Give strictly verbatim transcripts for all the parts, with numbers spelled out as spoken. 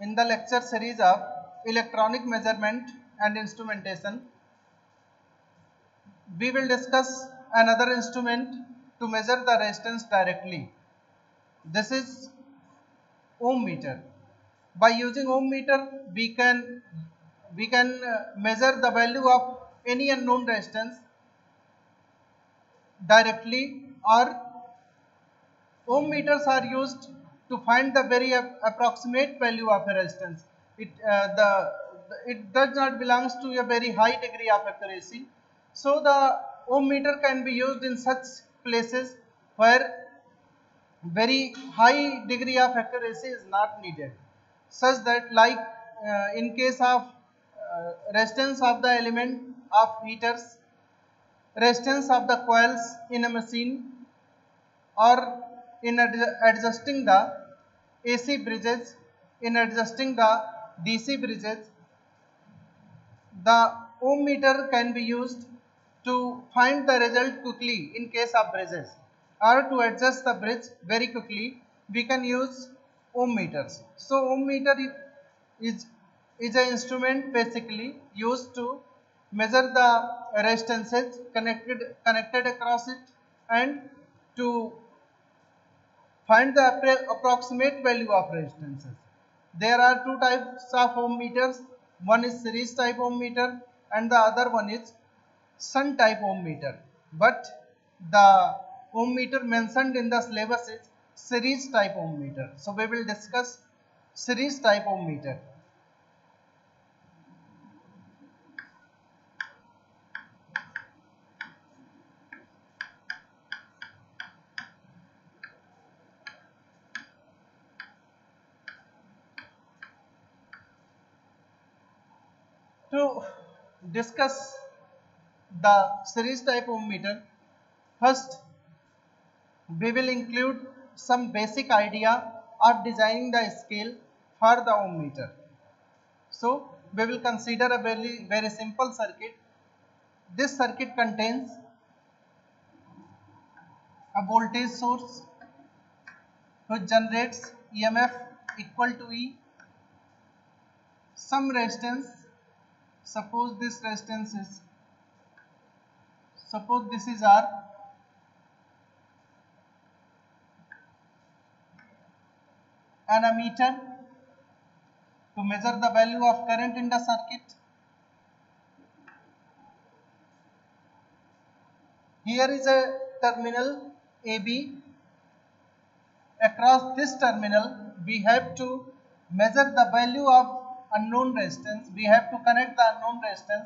in the lecture series of electronic measurement and instrumentation. We will discuss another instrument to measure the resistance directly. This is ohm meter. By using ohm meter, we can we can uh, measure the value of any unknown resistance directly, or ohm meters are used to find the very approximate value of a resistance. It uh, the it does not belongs to a very high degree of accuracy. So the ohm meter can be used in such places where very high degree of accuracy is not needed, such that like uh, in case of uh, resistance of the element of heaters, resistance of the coils in a machine, or in adjusting the A C bridges, in adjusting the D C bridges, the ohm meter can be used to find the result quickly in case of bridges, or to adjust the bridge very quickly we can use ohm meters. So ohm meter is is an instrument basically used to measure the resistances connected connected across it, and to find the approximate value of resistances. There are two types of ohm meters. One is series type ohm meter and the other one is shunt type ohm meter. But the ohm meter mentioned in the syllabus is series type ohm meter. So we will discuss series type ohm meter. To discuss the series type ohm meter, first we will include some basic idea of designing the scale for the ohm meter. So we will consider a very very simple circuit. This circuit contains a voltage source which generates E M F equal to E, some resistance. Suppose this resistance is, suppose this is R, and a meter to measure the value of current in the circuit. Here is a terminal A B. Across this terminal we have to measure the value of unknown resistance. We have to connect the unknown resistance.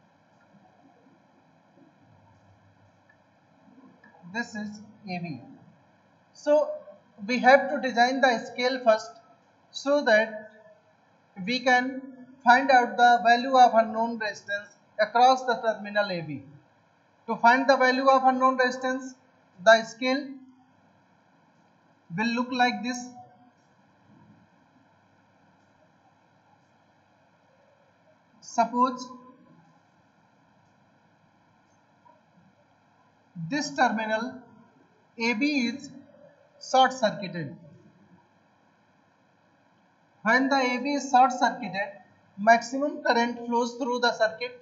This is A B. So we have to design the scale first, so that we can find out the value of unknown resistance across the terminal A B. To find the value of unknown resistance, the scale will look like this. Suppose this terminal A B is short circuited. When the A B is short circuited, maximum current flows through the circuit,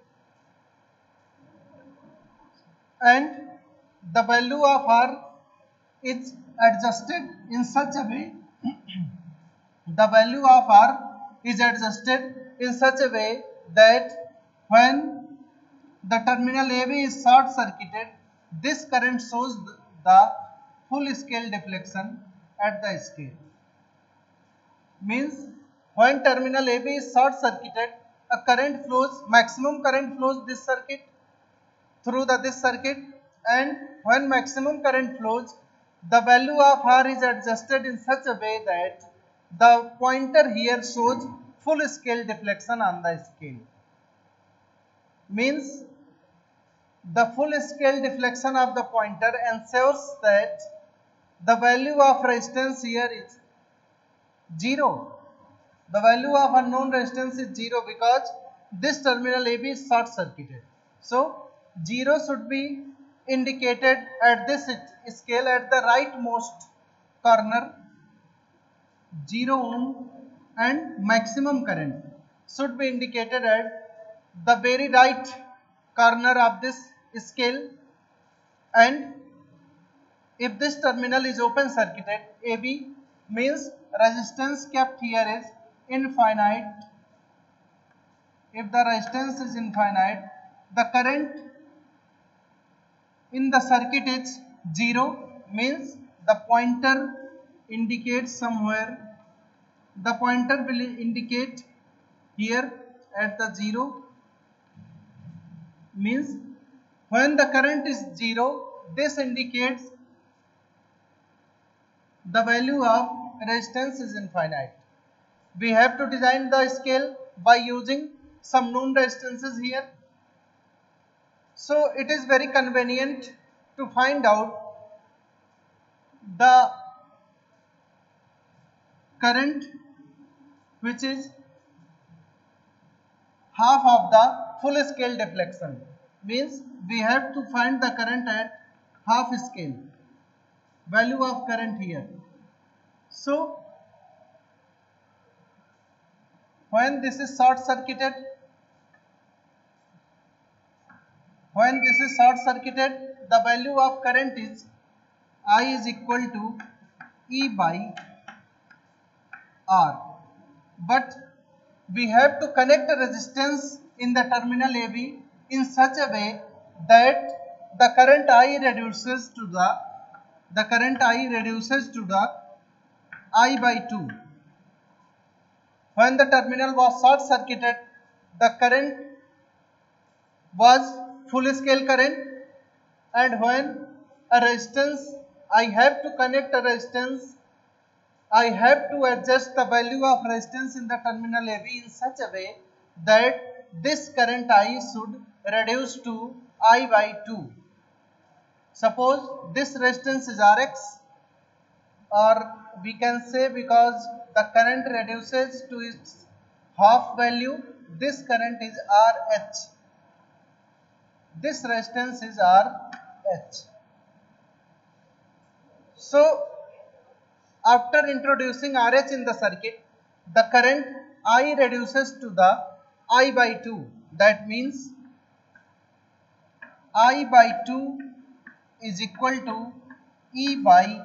and the value of R is adjusted in such a way the value of R is adjusted in such a way that when the terminal A B is short circuited, this current shows the full scale deflection at the scale. Means when terminal A B is short circuited, a current flows, maximum current flows this circuit through the this circuit, and when maximum current flows, the value of R is adjusted in such a way that the pointer here shows full scale deflection on the scale. Means the full scale deflection of the pointer ensures that the value of resistance here is zero. The value of unknown resistance is zero because this terminal A B is short circuited. So zero should be indicated at this scale at the rightmost corner. Zero ohm and maximum current should be indicated at the very right corner of this scale, and if this terminal is open circuited, A B means resistance kept here is infinite. If the resistance is infinite, the current in the circuit is zero, means the pointer indicates somewhere. The pointer will indicate here at the zero, means when the current is zero, this indicates the value of resistance is infinite. We have to design the scale by using some known resistances here. So it is very convenient to find out the current which is half of the full scale deflection, means we have to find the current at half scale, value of current here. So when this is short circuited, when this is short circuited, the value of current is I is equal to E by R. But we have to connect a resistance in the terminal A B in such a way that the current I reduces to the the current I reduces to the I by two. When the terminal was short circuited, the current was full scale current, and when a resistance, I have to connect a resistance, I have to adjust the value of resistance in the terminal A B in such a way that this current I should reduce to I by two. Suppose this resistance is R X, or we can say because the current reduces to its half value, this current is R H. This resistance is R H. So after introducing R H in the circuit, the current I reduces to the I by two. That means I by two is equal to E by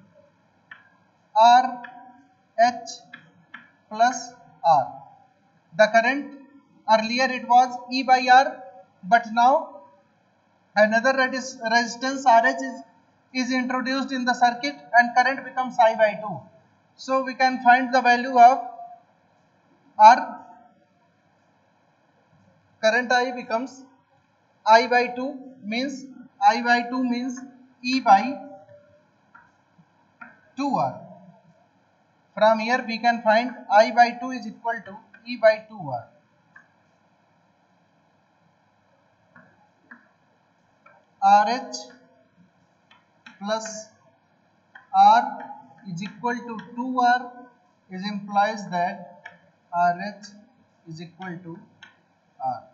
R H plus R. The current, earlier it was E by R, but now another resistance R H is, is introduced in the circuit and current becomes I by two. So we can find the value of R. Current I becomes I by two, means I by two means E by two R. From here we can find I by two is equal to E by two R. R H plus R is equal to two R is implies that R H is equal to R.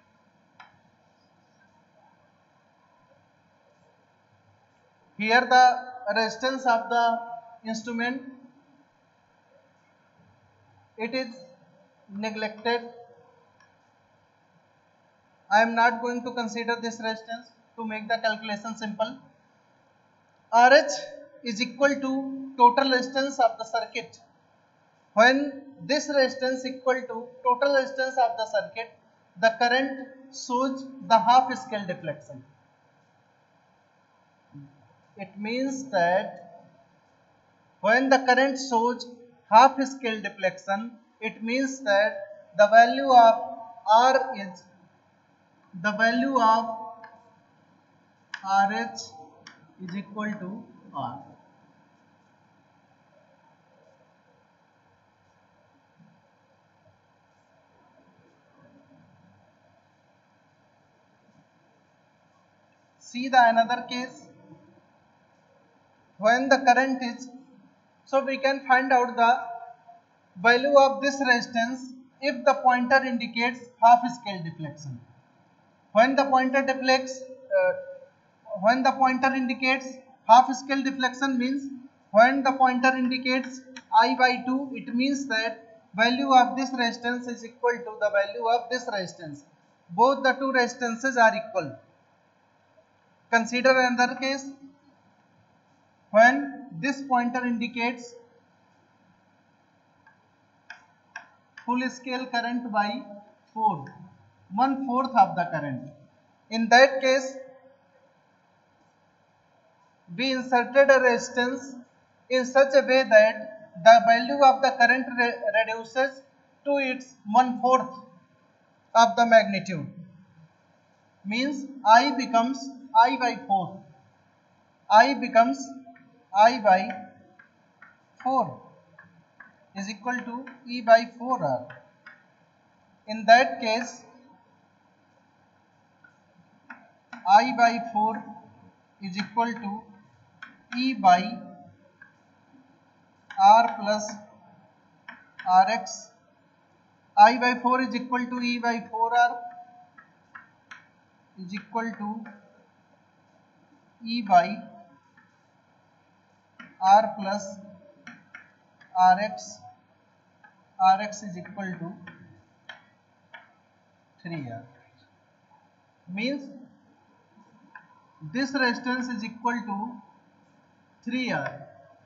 Here the resistance of the instrument, it is neglected. I am not going to consider this resistance to make the calculation simple. R H is equal to total resistance of the circuit. When this resistance equal to total resistance of the circuit, the current shows the half scale deflection. It means that when the current shows half scale deflection, it means that the value of R is the value of R H is equal to R. See the another case. When the current is, so we can find out the value of this resistance if the pointer indicates half scale deflection. When the pointer deflects, uh, when the pointer indicates half scale deflection means when the pointer indicates I by two, it means that value of this resistance is equal to the value of this resistance. Both the two resistances are equal. Consider another case when this pointer indicates full scale current by four, one fourth of the current. In that case, we inserted a resistance in such a way that the value of the current re reduces to its one fourth of the magnitude. Means I becomes I by four. I becomes I by four is equal to E by four R. In that case, I by four is equal to E by R plus Rx. I by four is equal to E by four R is equal to E by R plus Rx. Rx is equal to three R. Means this resistance is equal to three R.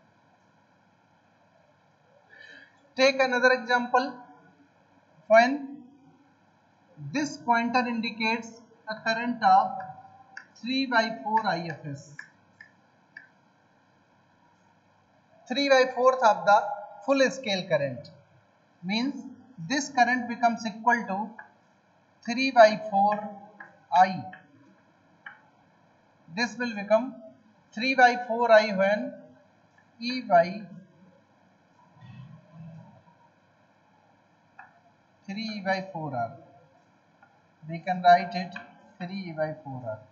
Take another example. When this pointer indicates a current of three by four I F S. three by fourth of the full scale current. Means this current becomes equal to three by four I. This will become three by four I when E by three E by four R. We can write it three E by four R.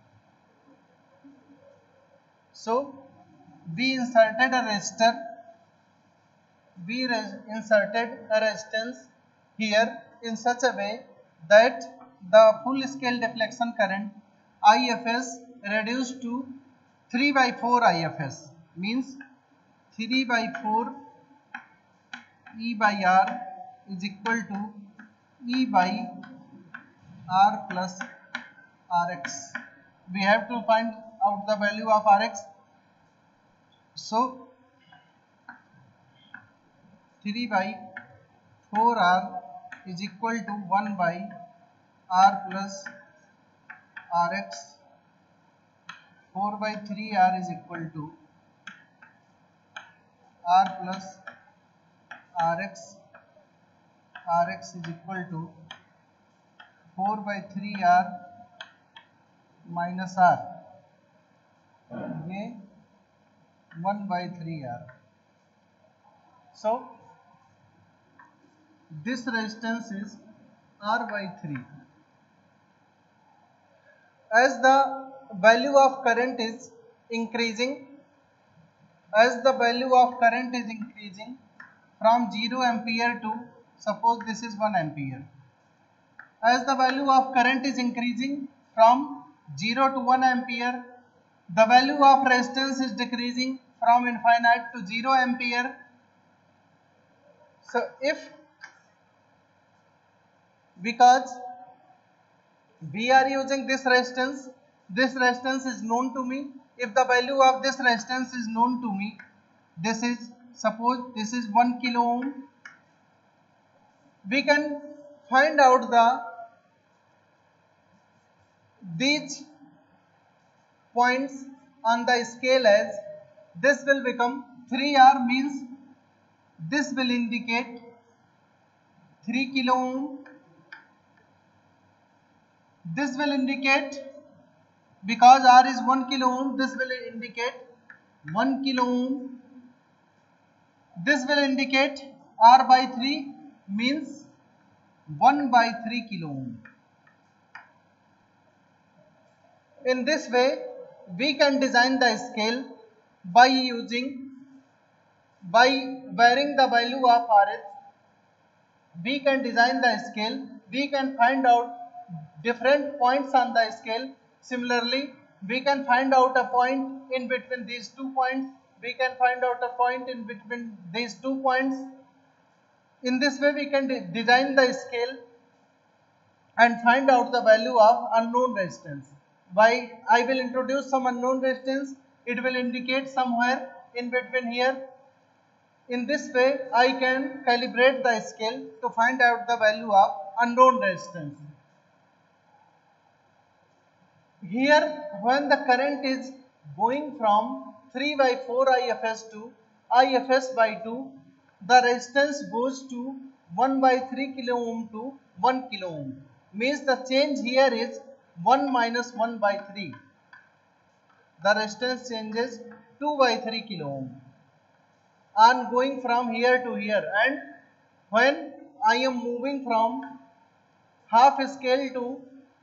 So we inserted a resistor. We inserted a resistance here in such a way that the full scale deflection current I F S reduced to three by four I F S. Means three by four E by R is equal to E by R plus Rx. We have to find out the value of Rx. So three by four R is equal to one by R plus Rx. four by three R is equal to R plus Rx. Rx is equal to four by three R minus R. ये one by three R. So this resistance is R by three. As the value of current is increasing, as the value of current is increasing from zero ampere to, suppose this is one ampere. As the value of current is increasing from zero to one ampere, the value of resistance is decreasing from infinite to zero ampere. So if, because we are using this resistance, this resistance is known to me. If the value of this resistance is known to me, this is, suppose this is one kilo ohm, we can find out the these points on the scale as this will become three R. Means this will indicate three kilo ohm. This will indicate, because R is one kilo ohm, this will indicate one kilo ohm. This will indicate R by three, means one by three kilo ohm. In this way, we can design the scale by using, by varying the value of R H. We can design the scale. We can find out different points on the scale. Similarly, we can find out a point in between these two points. We can find out a point in between these two points. In this way we can de design the scale and find out the value of unknown resistance. Why I will introduce some unknown resistance, it will indicate somewhere in between here. In this way I can calibrate the scale to find out the value of unknown resistance. Here when the current is going from three by four I F S to I F S by two, the resistance goes to one by three kilo ohm to one kilo ohm. Means the change here is one minus one by three. The resistance changes two by three kilo ohm on going from here to here, and when I am moving from half scale to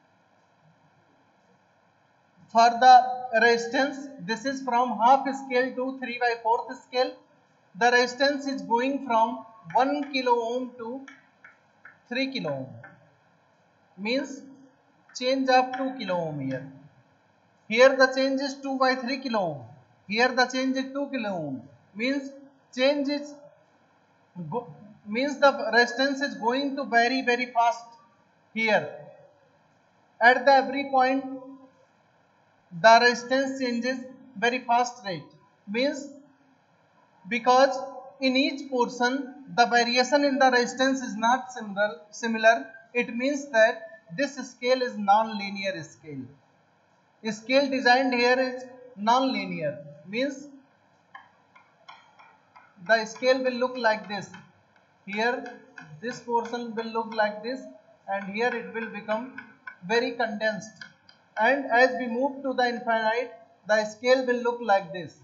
for the resistance, this is from half scale to three by fourth scale. The resistance is going from one kilo ohm to three kilo ohm, means change of two kilo ohm here. Here the change is two by three kilo ohm. Here the change is two kilo ohm. Means change is go, means the resistance is going to very very fast here. At the every point the resistance changes very fast rate. Means because in each portion the variation in the resistance is not similar, similar, it means that this scale is non-linear scale. Scale designed here is non-linear, means the scale will look like this. Here this portion will look like this, and here it will become very condensed, and as we move to the infinite the scale will look like this.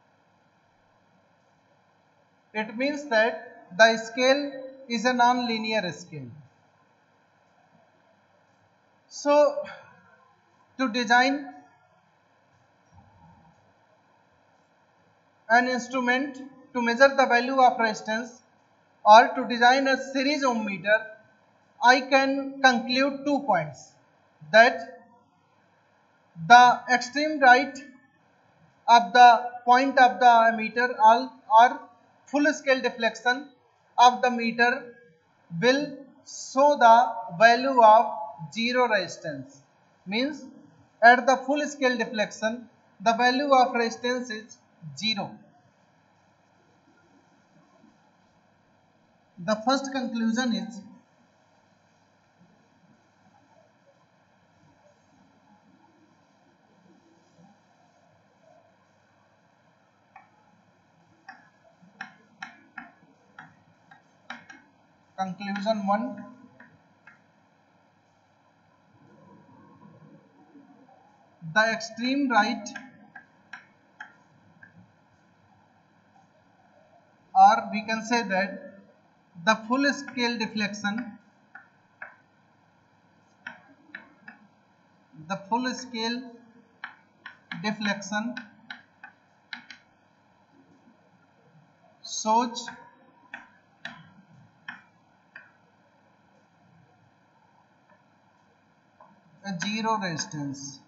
It means that the scale is a non-linear scale. So to design an instrument to measure the value of resistance or to design a series ohm meter, I can conclude two points, that the extreme right of the point of the meter or full scale deflection of the meter will show the value of zero resistance. Means at the full scale deflection the value of resistance is zero. The first conclusion is conclusion one. The extreme right or we can say that the full scale deflection the full scale deflection shows a zero resistance.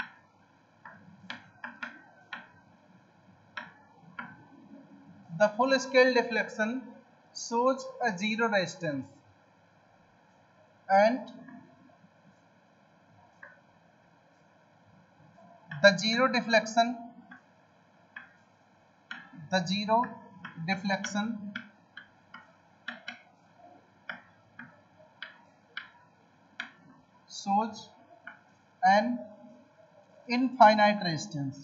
The full scale deflection shows a zero resistance, and the zero deflection the zero deflection shows an infinite resistance.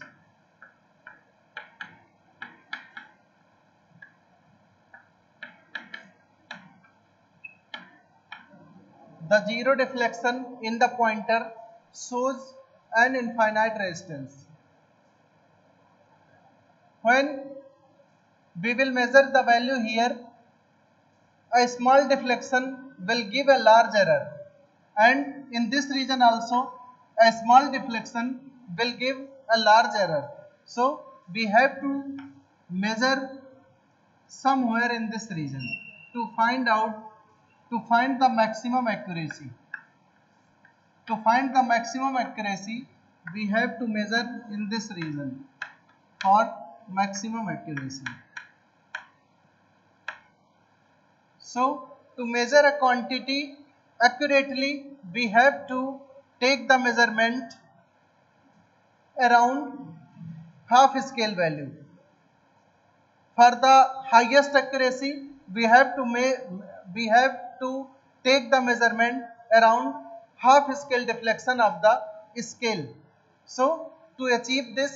The zero deflection in the pointer shows an infinite resistance. When we will measure the value here, a small deflection will give a large error, and in this region also a small deflection will give a large error. So we have to measure somewhere in this region to find out to find the maximum accuracy. To find the maximum accuracy we have to measure in this region for maximum accuracy. So to measure a quantity accurately, we have to take the measurement around half scale value. For the highest accuracy, we have to make we have to take the measurement around half scale deflection of the scale. So to achieve this,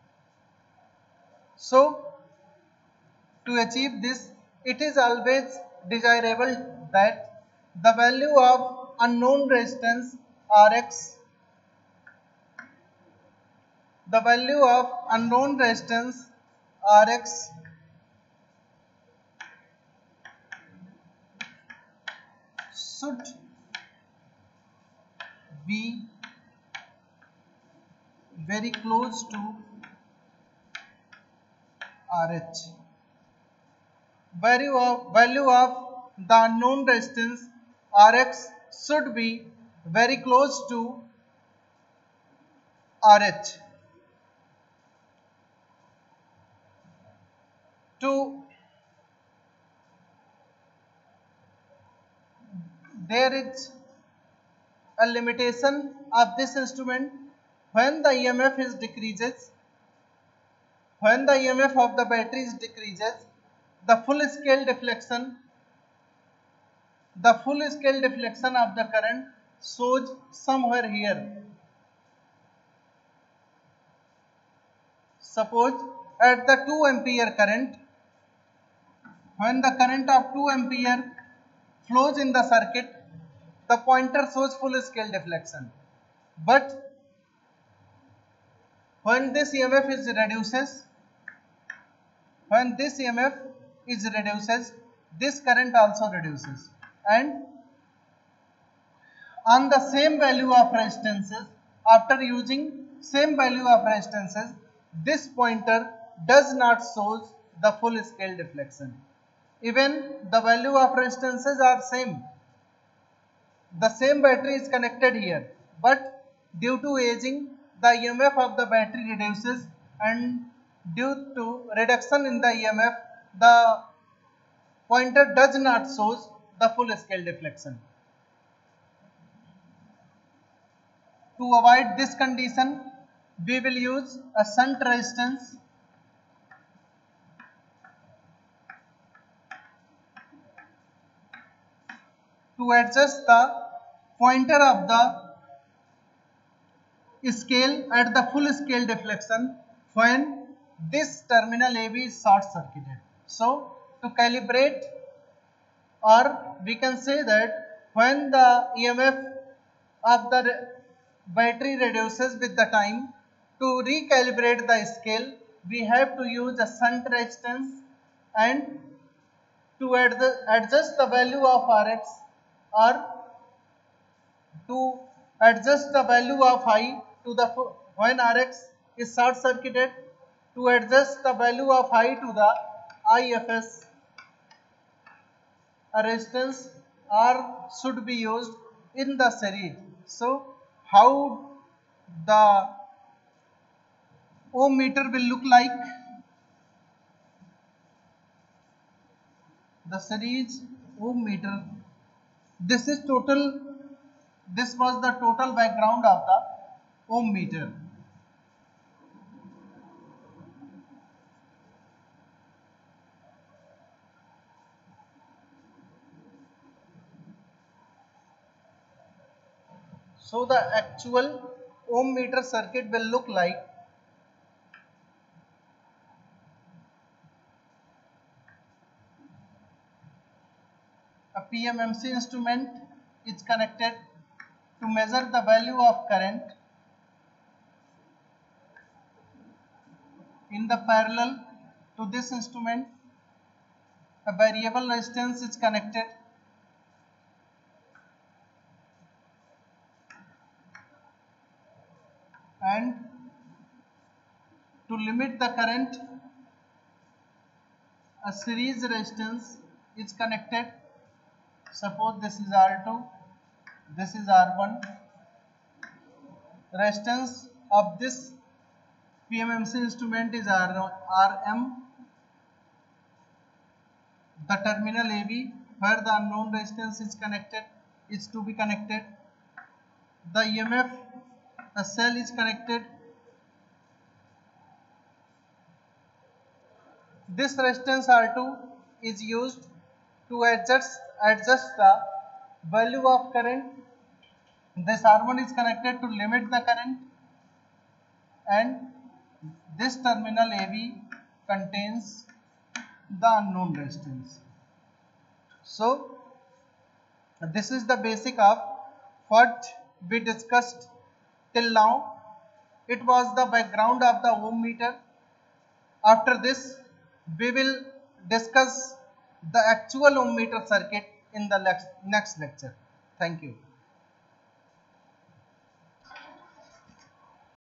so to achieve this, it is always desirable that the value of unknown resistance Rx, the value of unknown resistance Rx should be very close to R H. Value of, value of the unknown resistance Rx should be very close to R H. To there is a limitation of this instrument. When the E M F is decreases, when the E M F of the battery is decreases, the full scale deflection, the full scale deflection of the current shows somewhere here. Suppose at the two ampere current, when the current of two ampere flows in the circuit, the pointer shows full scale deflection. But when this E M F is reduces, when this E M F is reduces, this current also reduces, and on the same value of resistances, after using same value of resistances, this pointer does not shows the full scale deflection. Even the value of resistances are same, the same battery is connected here, but due to aging, the E M F of the battery reduces, and due to reduction in the E M F, the pointer does not shows the full scale deflection. To avoid this condition, we will use a shunt resistance to adjust the pointer of the scale at the full scale deflection when this terminal A B is short circuited. So to calibrate, or we can say that when the E M F of the battery reduces with the time, to recalibrate the scale, we have to use a shunt resistance, and to adjust the value of Rx, or to adjust the value of I to the when Rx is short circuited, to adjust the value of I to the I F S, a resistance R should be used in the series. So how the ohm meter will look like? The series ohm meter, this is total, this was the total background of the ohm meter. So the actual ohm meter circuit will look like a P M M C instrument is connected to measure the value of current. In the parallel to this instrument, a variable resistance is connected, and to limit the current, a series resistance is connected. Suppose this is R two, this is R one. Resistance of this P M M C instrument is R M, the terminal A B where the unknown resistance is connected is to be connected. The E M F a cell is connected. This resistance R two is used to adjust adjust the value of current. This R one is connected to limit the current, and this terminal A B contains the unknown resistance. So this is the basic of what we discussed till now. It was the background of the ohm meter. After this, we will discuss the actual ohm meter circuit in the next lecture. Thank you.